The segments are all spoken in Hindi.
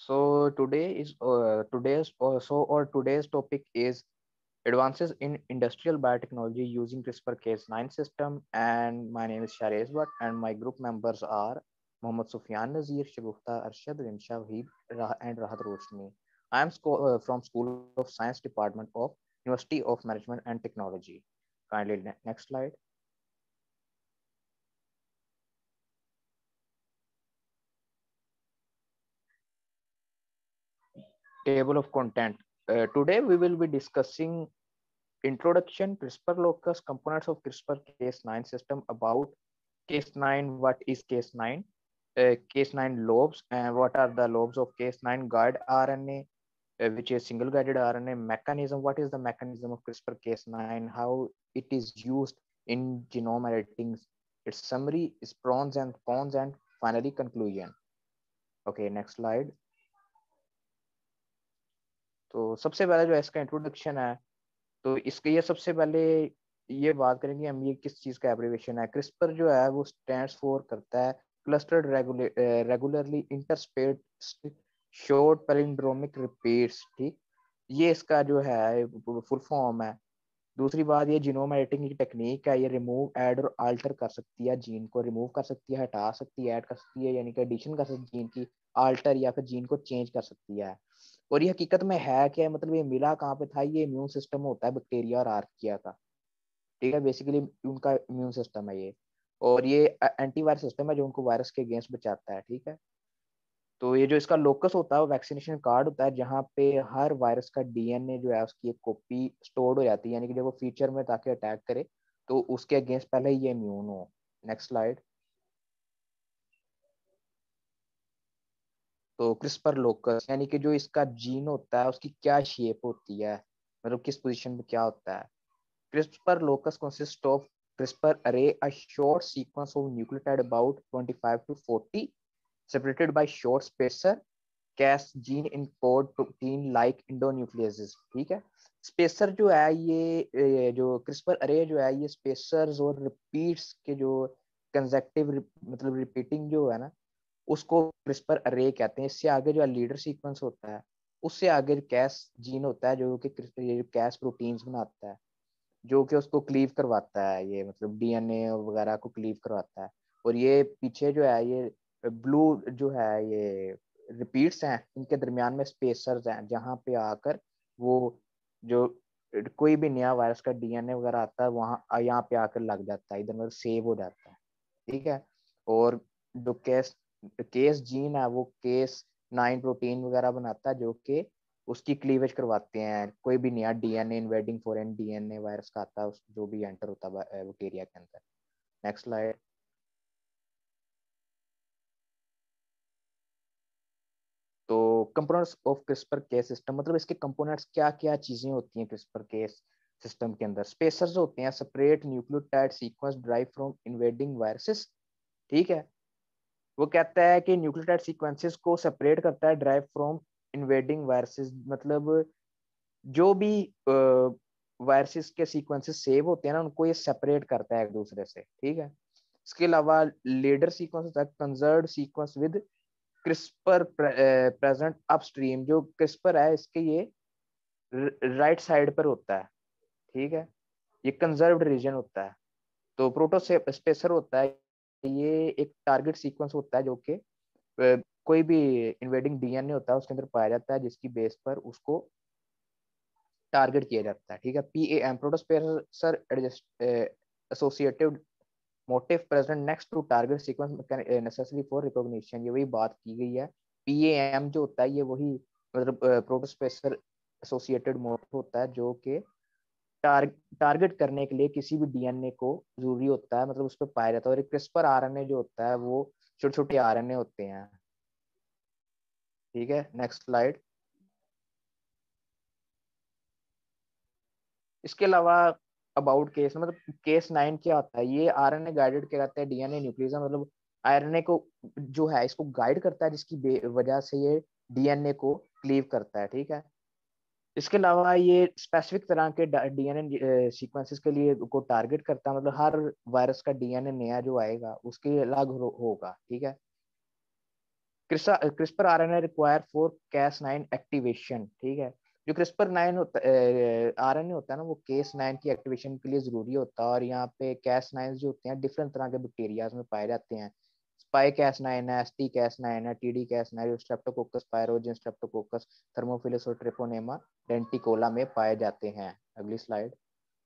Today's topic is advances in industrial biotechnology using CRISPR-Cas9 system. And my name is Shares Bhatt, and my group members are Mohammad Sufyan Nazir, Shagufta Arshad, Rinsha Wahib, and Rahat Roshni. I am from School of Science Department of University of Management and Technology. Kindly next slide. Table of content. Today we will be discussing introduction, CRISPR locus, components of CRISPR-Cas9 system, about Cas9, what is Cas9, Cas9 lobes, and what are the lobes of Cas9, guide RNA, which is single guided RNA, mechanism, what is the mechanism of CRISPR-Cas9, how it is used in genome editing, its summary, its pros and cons, and finally conclusion. Okay, next slide. तो सबसे पहले जो इसका इंट्रोडक्शन है, तो इसके ये सबसे पहले ये बात करेंगे हम, ये किस चीज का एब्रिविएशन है। क्रिस्पर जो है वो स्टैंड्स फॉर करता है clustered regularly interspaced short palindromic repeats. ठीक, ये इसका जो है फुल फॉर्म है। दूसरी बात, ये जीनोम एडिटिंग की टेक्निक है, ये रिमूव, ऐड और अल्टर कर सकती है, जीन को रिमूव कर सकती है, हटा सकती है, ऐड कर सकती है, यानी कि एडिशन कर सकती है जीन की, अल्टर या फिर जीन को चेंज कर सकती है। और ये हकीकत में है क्या, मतलब ये मिला कहाँ पे था, ये इम्यून सिस्टम होता है बैक्टीरिया और आर्किया का। ठीक है, बेसिकली उनका इम्यून सिस्टम है ये, और ये एंटीवायरस सिस्टम है जो उनको वायरस के अगेंस्ट बचाता है। ठीक है, तो ये जो इसका लोकस होता है वो वैक्सीनेशन कार्ड होता है, जहाँ पे हर वायरस का डीएनए जो है उसकी एक कॉपी स्टोर्ड हो जाती है, यानी कि जब वो फ्यूचर में ताकि अटैक करे तो उसके अगेंस्ट पहले ही ये इम्यून हो। Next slide. तो क्रिस्पर लोकस यानी कि जो इसका जीन होता है उसकी क्या शेप होती है, मतलब किस पोजीशन पे क्या होता है। CRISPR locus consists of CRISPR array, a short sequence of nucleotide about 25 to 40, separated by short spacer. Cas gene encode protein like endonucleases। ठीक है, स्पेसर जो है ये जो क्रिस्पर अरे जो है ये स्पेसर्स और रिपीट्स के जो कंजेक्टिव मतलब रिपीटिंग जो है ना, उसको क्रिस्पर अरे कहते हैं। इससे आगे जो लीडर सीक्वेंस होता है उससे आगे कैस जीन होता है जो कि कैस प्रोटीन्स बनाता है, जो कि उसको क्लीव करवाता है, ये मतलब डीएनए वगैरह को क्लीव करवाता है। और ये पीछे जो है ये ब्लू जो है ये रिपीट्स हैं, इनके दरमियान में स्पेसर्स हैं, जहाँ पे आकर वो जो कोई भी नया वायरस का डीएनए वगैरह आता है वहाँ यहाँ पे आकर लग जाता है, इधर मतलब सेव हो जाता है। ठीक है, और जो केस केस जीन है वो केस 9 प्रोटीन वगैरह बनाता है, जो कि उसकी क्लीवेज करवाते हैं। कोई भी नया DNA invading foreign DNA virus का आता है जो भी एंटर होता है बैक्टीरिया के अंदर। Next slide. तो components of CRISPR Cas system, मतलब इसके कंपोनेंट्स क्या क्या चीजें होती हैं क्रिस्पर केस सिस्टम के अंदर। स्पेसर्स होते हैं, separate nucleotide sequence drive from invading viruses. ठीक है, वो कहता है कि न्यूक्लियोटाइड सीक्वेंसेस को सेपरेट करता है ड्राइव फ्रॉम इन्वेडिंग वायरसेस, मतलब जो भी वायरसेस के सीक्वेंसेस सेव होते हैं ना उनको ये सेपरेट करता है एक दूसरे से। ठीक है, इसके अलावा लीडर सीक्वेंस होता है conserved sequence with CRISPR present upstream. जो क्रिस्पर है इसके ये राइट साइड पर होता है। ठीक है, ये कंजर्व्ड रीजन होता है। तो प्रोटोस्पेसर होता है, ये एक टारगेट सीक्वेंस होता है जो कि कोई भी इन्वेडिंग डीएनए होता है उसके अंदर पाया जाता है, जिसकी बेस पर उसको टारगेट किया जाता है। ठीक है, PAM protospacer associated motive present next to target sequence necessary for recognition. ये वही बात की गई है, PAM जो होता है ये वही मतलब प्रोटोस्पेसर एसोसिएटेड मोटिव होता है जो कि टारगेट करने के लिए किसी भी डीएनए को जरूरी होता है, मतलब उस पर पाया जाता है। और क्रिस्पर आरएनए जो होता है वो छोटे छोटे आरएनए होते हैं। ठीक है, नेक्स्ट स्लाइड। इसके अलावा अबाउट केस, मतलब केस 9 क्या होता है, ये आरएनए गाइडेड कहलाता है डीएनए न्यूक्लियस, मतलब आरएनए को जो है इसको गाइड करता है, जिसकी वजह से ये डीएनए को क्लीव करता है। ठीक है, इसके अलावा ये स्पेसिफिक तरह के डीएनए सीक्वेंसेस के लिए को टारगेट करता है, मतलब हर वायरस का डीएनए नया जो आएगा उसके अलग होगा। ठीक है, CRISPR RNA require for Cas9 activation, ठीक है। जो क्रिस्पर 9 होता आरएनए होता है ना, वो Cas9 की एक्टिवेशन के लिए जरूरी होता है। और यहाँ पे Cas9 जो होते हैं डिफरेंट तरह के बैक्टीरियाज में पाए जाते हैं। स्पाई Cas9 है, एसटी Cas9 है, टीडी Cas9 है, स्ट्रेप्टोकोकस पायरोजेन, स्ट्रेप्टोकोकस थर्मोफिलस और ट्रिपोनेमा डेंटिकोला में पाए जाते हैं। अगली स्लाइड।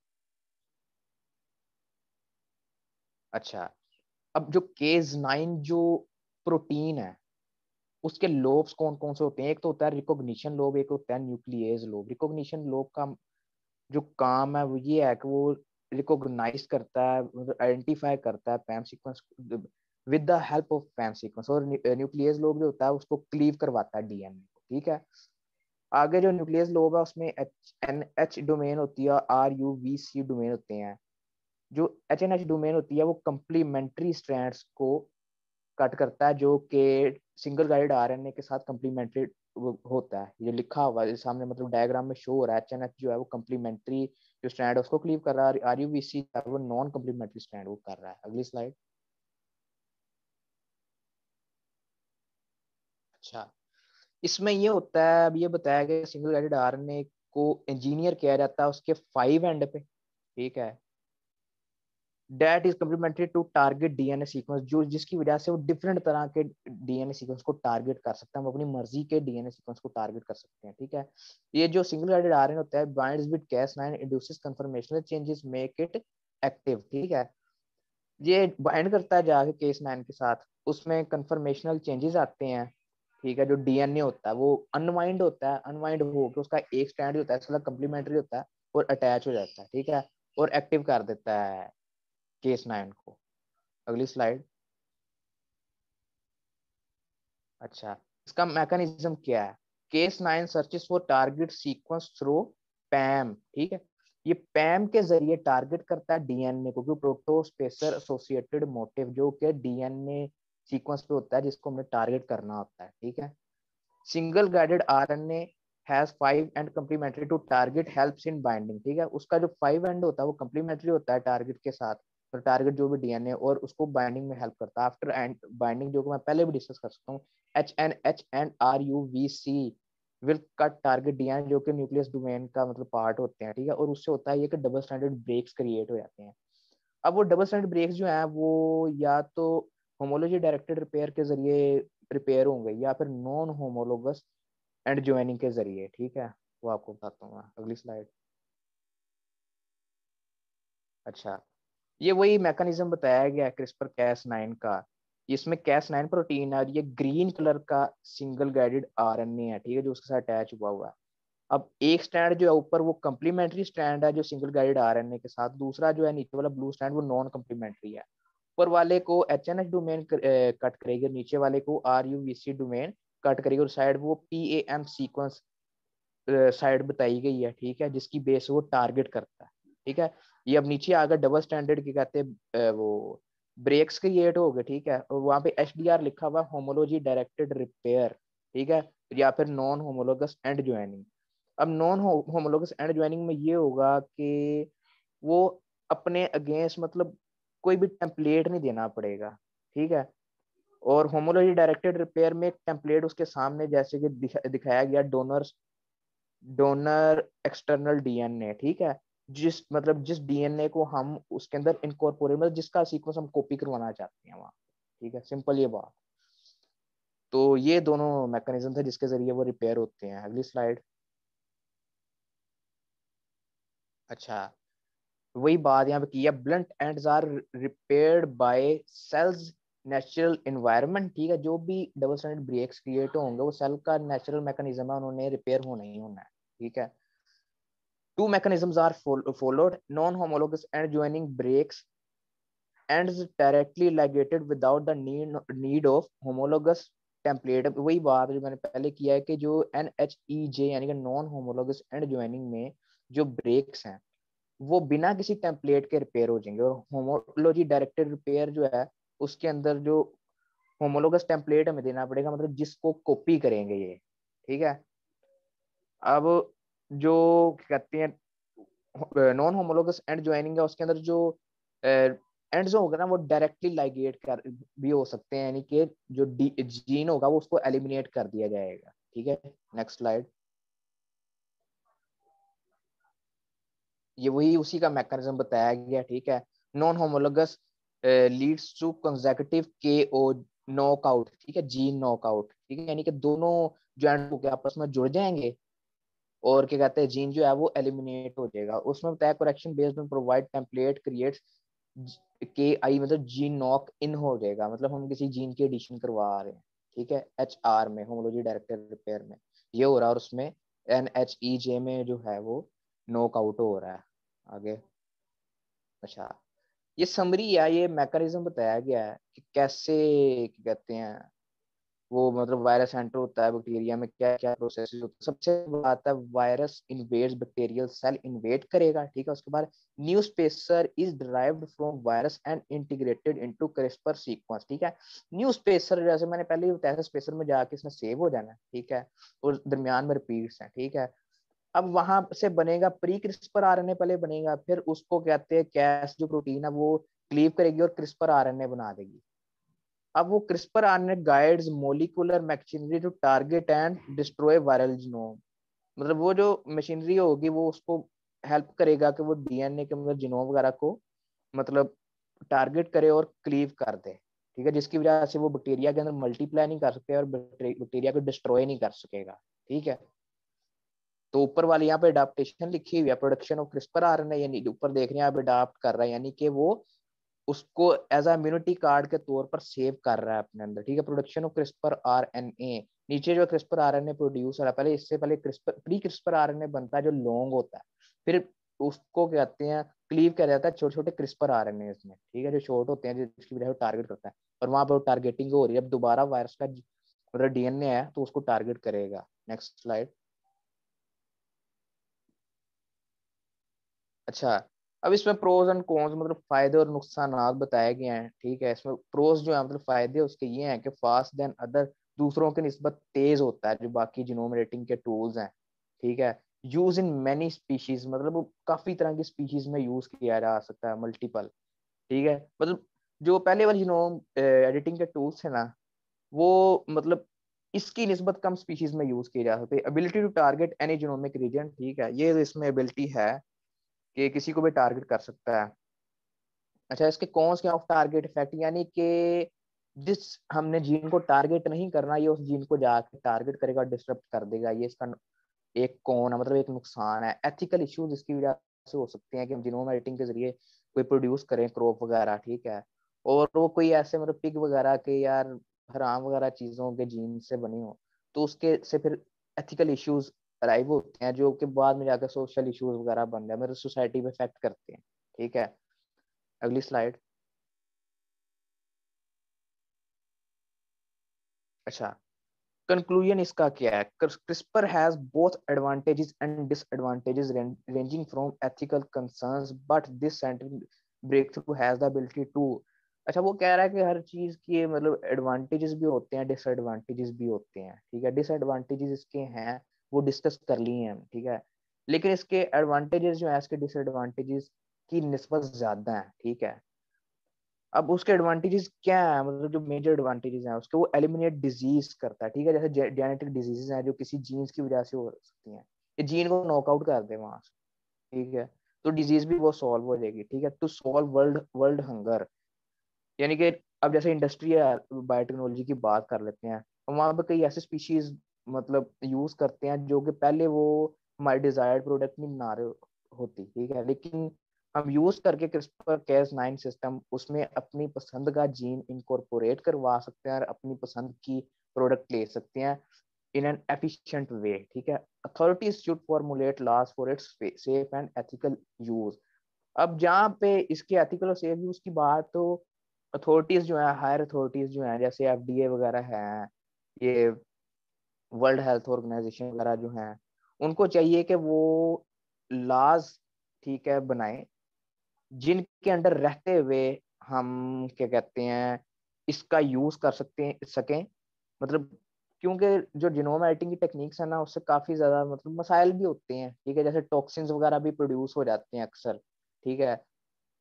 अच्छा, अब जो Cas9 जो प्रोटीन है उसके लोब्स कौन कौन से होते हैं? एक तो होता है रिकॉग्निशन लोब, एक होता है न्यूक्लियस लोब। रिकॉग्निशन लोब का जो काम है वो ये है कि वो रिकॉग्नाइज करता है, मतलब आइडेंटिफाई करता है PAM sequence with the help of PAM sequence. और न्यूक्लियस लोब जो होता है उसको क्लीव करवाता है डीएनए को, ठीक है। आगे जो न्यूक्लियस लोब है उसमें एच डोमेन होती है, R U V C domain होते हैं। जो एच एन एच डोमेन होती है वो कंप्लीमेंट्री स्ट्रैंड्स को कट करता है, जो कि सिंगल गाइड आरएनए के साथ कम्प्लीमेंट्री होता है। ये लिखा हुआ है सामने, मतलब डायग्राम में शो हो रहा है। एचएनएच जो है वो कम्प्लीमेंट्री जो स्ट्रैंड है उसको क्लीव कर रहा है, आरयूवीसी वो नॉन कम्प्लीमेंट्री स्ट्रैंड वो कर रहा है। अगली स्लाइड। अच्छा, इसमें ये होता है, अब ये बताया गया सिंगल गाइडेड आरएनए को इंजीनियर किया जाता है उसके 5 एंड पे, ठीक है। That is complementary to target DNA sequence, जो जिसकी वजह से वो डिफरेंट तरह के डीएनए सीक्वेंस को टारगेट कर सकते हैं। हम अपनी मर्जी के डीएनए सीक्वेंस को टारगेट कर सकते हैं, ठीक है। ये जो सिंगल गाइडेड आरएनए होता है binds with Cas9 induces conformational changes make it active, ठीक है। ये बाइंड करता है जाके Cas9 के साथ, उसमें कन्फर्मेशनल चेंजेस आते हैं, ठीक है। जो डीएनए होता है वो अनवाइंड होता है, अनवाइंड होकर उसका एक स्ट्रैंड होता है इसका कम्प्लीमेंट्री होता है और अटैच हो जाता है, ठीक है। और एक्टिव कर देता है Cas9 को। अगली स्लाइड। अच्छा, इसका मैकेनिज्म क्या है? Cas9 searches for target sequence through PAM, ठीक है। ये पैम के जरिए टारगेट करता है डीएनए को, क्योंकि प्रोटोस्पेसर एसोसिएटेड मोटिव जो कि डीएनए सीक्वेंस पे होता है जिसको हमें टारगेट करना होता है, ठीक है। Single guided RNA has 5 end complementary to target helps in binding, ठीक है। उसका जो 5 एंड होता है वो कम्प्लीमेंट्री होता है टारगेट के साथ, तो टारगेट जो भी डीएनए और उसको बाइंडिंग में हेल्प करता है। आफ्टर एंड बाइंडिंग जो कि मैं पहले भी डिस्कस कर सकता हूँ, H and R U V C will cut target DNA जो कि न्यूक्लियस डोमेन का मतलब पार्ट होते हैं, ठीक है। और उससे होता है ये कि डबल स्टैंडर्ड ब्रेक्स क्रिएट हो जाते हैं। अब वो डबल स्टैंडर्ड ब्रेक्स जो है वो या तो होमोलॉजी डायरेक्टेड रिपेयर के जरिए रिपेयर होंगे या फिर नॉन होमोलोगस एंड ज्वाइनिंग के जरिए, ठीक है। वो आपको बताता हूँ मैं। अगली स्लाइड। अच्छा, ये वही मैकेनिज्म बताया गया क्रिस्पर Cas9 का। इसमें Cas9 प्रोटीन है और ये ग्रीन कलर का सिंगल गाइडेड आरएनए है, ठीक है, जो उसके साथ अटैच हुआ हुआ है। अब एक स्ट्रैंड जो है ऊपर वो कम्प्लीमेंट्री स्ट्रैंड है जो सिंगल गाइडेड आरएनए के साथ, दूसरा जो है नीचे वाला ब्लू स्ट्रैंड वो नॉन कम्प्लीमेंट्री है। ऊपर वाले को एचएनएच डोमेन कट करेगी, नीचे वाले को आरयूवीसी डोमेन कट करेगी, और साइड वो पीएएम सीक्वेंस साइड बताई गई है, ठीक है, जिसकी बेस वो टारगेट करता है, ठीक है। ये अब नीचे आकर डबल स्टैंडर्ड की कहते हैं वो ब्रेक्स क्रिएट हो गए, ठीक है। और वहाँ पे एचडीआर लिखा हुआ होमोलॉजी डायरेक्टेड रिपेयर, ठीक है, या फिर नॉन होमोलोगस एंड ज्वाइनिंग। अब नॉन होमोलोगस एंड ज्वाइनिंग में ये होगा कि वो अपने अगेंस्ट मतलब कोई भी टेम्पलेट नहीं देना पड़ेगा, ठीक है। और होमोलॉजी डायरेक्टेड रिपेयर में एक टेम्पलेट उसके सामने जैसे कि दिखाया गया डोनर एक्सटर्नल डीएनए, ठीक है। जिस मतलब जिस डीएनए को हम उसके अंदर इनकॉर्पोरेट मतलब जिसका सीक्वेंस हम कॉपी करवाना चाहते हैं वहां, ठीक है। सिंपल ये बात। तो ये दोनों मैकेनिज्म थे जिसके जरिए वो रिपेयर होते हैं। अगली स्लाइड। अच्छा, वही बात यहाँ पे की है, blunt ends are repaired by cells natural environment, ठीक है। जो भी डबल स्टैंडर्ड ब्रेक्स क्रिएट होंगे वो सेल का नेचुरल मैकेनिज्म है, उन्होंने रिपेयर होना ही होना है, ठीक है। Two mechanisms are followed: non-homologous end joining breaks ends directly ligated without the need of homologous template. वही बात जो मैंने पहले किया है कि जो NHEJ यानी कि नॉन होमोलोगस एंड ज्वाइनिंग में जो ब्रेक्स हैं वो बिना किसी टेम्पलेट के रिपेयर हो जाएंगे। और होमोलॉजी डायरेक्टेड रिपेयर जो है उसके अंदर जो होमोलोगस टेम्पलेट हमें देना पड़ेगा, मतलब जिसको कॉपी करेंगे ये, ठीक है। अब जो कहते हैं नॉन होमोलोगस एंड ज्वाइनिंग है उसके अंदर जो एंड्स होगा ना वो डायरेक्टली लाइगेट कर भी हो सकते हैं, यानी कि जो जीन होगा वो उसको एलिमिनेट कर दिया जाएगा। ठीक है, नेक्स्ट स्लाइड। ये वही उसी का मैकेनिज्म बताया गया। ठीक है, non homologous leads to consecutive K O knockout. ठीक है, जीन नॉकआउट। ठीक है, यानी कि दोनों जॉइंट होकर आपस में जुड़ जाएंगे और क्या कहते हैं जीन जो है वो एलिमिनेट हो जाएगा। उसमें बताया correction based on provide template creates K I, मतलब जीन नॉक इन हो जाएगा, मतलब हम किसी जीन की एडिशन करवा रहे हैं। ठीक है, एच आर में, होमोलॉजी डायरेक्टर रिपेयर में ये हो रहा है, और उसमें एन एच ई जे में जो है वो नॉक आउट हो रहा है। आगे, अच्छा, ये समरी है, ये मैकेनिज्म बताया गया है कि कैसे क्या कहते हैं वो, मतलब वायरस एंटर होता है बैक्टीरिया में, क्या क्या प्रोसेस होता है। सबसे बड़ा आता है virus invades bacterial cell, invade करेगा। ठीक है, उसके बाद new spacer is derived from virus and integrated into CRISPR sequence. ठीक है, न्यू स्पेसर जैसे मैंने पहले ही बताया, स्पेसर में जाके इसमें सेव हो जाना है। ठीक है, और दरमियान में रिपीट्स हैं। ठीक है, अब वहां से बनेगा प्री क्रिस्पर आरएनए, पहले बनेगा, फिर उसको कहते हैं कैस, जो प्रोटीन है वो क्लीव करेगी और क्रिस्पर आरएनए बना देगी। अब वो CRISPR RNA guides molecular machinery to target and destroy viral genome, मतलब वो जो मशीनरी होगी वो उसको हेल्प करेगा कि वो डीएनए के मतलब जीनोम वगैरह को मतलब टारगेट करे और क्लीव कर दे। ठीक है, जिसकी वजह से वो बैक्टीरिया के अंदर मल्टीप्लाई नहीं कर सकते और बैक्टीरिया को डिस्ट्रॉय नहीं कर सकेगा। ठीक है, तो ऊपर वाली यहाँ पे अडाप्टेशन लिखी हुई है, प्रोडक्शन ऑफ क्रिस्पर आरएनए, यानी ऊपर देख रहे हैं आप, अडाप्ट कर रहा है, यानी कि वो उसको एज अ इम्यूनिटी कार्ड के तौर पर सेव कर रहा है अपने अंदर। ठीक है, प्रोडक्शन ऑफ क्रिस्पर आरएनए, नीचे जो क्रिस्पर आरएनए प्रोड्यूस हो रहा है, पहले इससे पहले क्रिस्पर प्री क्रिस्पर आरएनए बनता है जो लॉन्ग होता है, फिर उसको कहते हैं क्लीव किया जाता है छोटे छोटे क्रिस्पर आरएनए में। ठीक है, जो शॉर्ट होते हैं जिसकी वजह से टारगेट करता है, और वहां पर टारगेटिंग हो रही है। अब दोबारा वायरस का मतलब डीएनए है तो उसको टारगेट करेगा। Next slide. अच्छा, अब इसमें प्रोज एंड कॉन्स, मतलब फायदे और नुकसान बताए गए हैं। ठीक है, इसमें प्रोज जो है मतलब फायदे उसके ये हैं कि फास्ट देन अदर, दूसरों के निस्बत तेज होता है जो बाकी जीनोम रेटिंग के टूल्स हैं। ठीक है, यूज इन मैनी स्पीशीज, मतलब वो काफी तरह की स्पीशीज में यूज किया जा सकता है, मल्टीपल। ठीक है, मतलब जो पहले वाले जीनोम एडिटिंग के टूल्स है ना, वो मतलब इसकी निस्बत कम स्पीशीज में यूज किए जा सकते हैं। Ability to target any genomic region, ठीक है, ये इसमें एबिलिटी है कि किसी को भी टारगेट कर सकता है। अच्छा, इसके कौन से ऑफ टारगेट इफेक्ट, यानी कि जिस हमने जीन को टारगेट नहीं करना, ये उस जीन को जाके टारगेट करेगा, डिस्टर्ब कर देगा, ये इसका एक कौन है, मतलब एक नुकसान है। एथिकल इश्यूज इसकी वजह से हो सकते हैं कि हम जीनोम एडिटिंग के जरिए कोई प्रोड्यूस करें क्रॉप वगैरह। ठीक है, और वो कोई ऐसे मतलब पिग वगैरह के यार हराम वगैरह चीजों के जीन से बनी हो, तो उसके से फिर एथिकल इश्यूज अराइव होते हैं, जो कि बाद में जाकर सोशल इश्यूज वगैरह बन जाए, मतलब सोसाइटी में इफेक्ट करते हैं। ठीक है, अगली स्लाइड। अच्छा, कंक्लूजन इसका क्या है? CRISPR has both advantages and disadvantages ranging from ethical concerns, but this scientific breakthrough has the ability to, अच्छा वो कह रहा है कि हर चीज के मतलब एडवांटेजेस भी होते हैं, डिसएडवांटेजेस भी होते हैं। ठीक है, डिसएडवांटेजेस इसके हैं वो डिस्कस कर लिए हैं हम। ठीक है, लेकिन इसके एडवांटेजेस जो है इसके डिसएडवांटेजेस की निस्बत ज्यादा है। ठीक है, अब उसके एडवांटेजेस क्या है, मतलब जो मेजर एडवांटेजेस हैं उसके, वो एलिमिनेट डिजीज करता है। ठीक है, जैसे जेनेटिक डिजीजेस हैं जो किसी जीन्स की वजह से हो सकती हैं, ये जीन को नॉकआउट कर दे वहां से। ठीक है, तो डिजीज भी वो सॉल्व हो जाएगी। ठीक है, to solve world world hunger, यानी कि अब जैसे इंडस्ट्री या बायोटेक्नोलॉजी की बात कर लेते हैं, तो वहां पे कई ऐसे स्पीशीज मतलब यूज करते हैं जो कि पहले वो हमारे डिजायर्ड प्रोडक्ट नहीं बना रहे होती। ठीक है, लेकिन हम यूज करके क्रिस्पर केस 9 सिस्टम उसमें अपनी पसंद का जीन इनकॉर्पोरेट करवा सकते हैं और अपनी पसंद की प्रोडक्ट ले सकते हैं इन एन एफिशिएंट वे। ठीक है, authorities should formulate laws for its safe and ethical use. अब जहाँ पे इसके एथिकल और सेफ यूज की बात, तो अथॉरिटीज जो है, हायर अथॉरिटीज जो है, जैसे एफडीए वगैरह है, ये वर्ल्ड हेल्थ ऑर्गेनाइजेशन वगैरह जो हैं, उनको चाहिए कि वो लॉज, ठीक है, बनाए जिनके अंडर रहते हुए हम क्या कहते हैं इसका यूज कर सकते हैं सकें, मतलब क्योंकि जो जिनोम एडिटिंग की टेक्निक्स है ना, उससे काफी ज्यादा मतलब मसाइल भी होते हैं। ठीक है, जैसे टॉक्सिन्स वगैरह भी प्रोड्यूस हो जाते हैं अक्सर। ठीक है,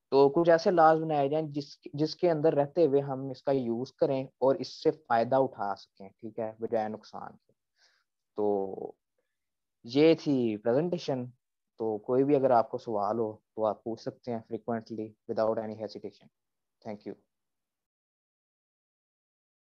तो कुछ ऐसे लॉज बनाए जाएं जिसके अंदर रहते हुए हम इसका यूज करें और इससे फायदा उठा सकें, ठीक है, बजाय नुकसान के। तो ये थी प्रेजेंटेशन। तो कोई भी अगर आपको सवाल हो तो आप पूछ सकते हैं frequently without any hesitation. Thank you.